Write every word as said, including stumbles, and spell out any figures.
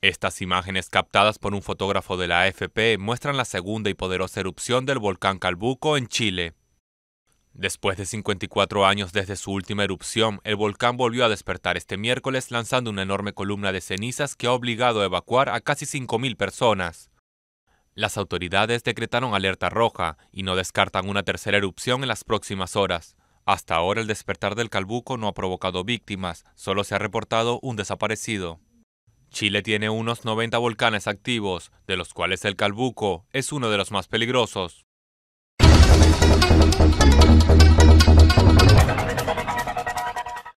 Estas imágenes captadas por un fotógrafo de la A F P muestran la segunda y poderosa erupción del volcán Calbuco en Chile. Después de cincuenta y cuatro años desde su última erupción, el volcán volvió a despertar este miércoles lanzando una enorme columna de cenizas que ha obligado a evacuar a casi cinco mil personas. Las autoridades decretaron alerta roja y no descartan una tercera erupción en las próximas horas. Hasta ahora el despertar del Calbuco no ha provocado víctimas, solo se ha reportado un desaparecido. Chile tiene unos noventa volcanes activos, de los cuales el Calbuco es uno de los más peligrosos.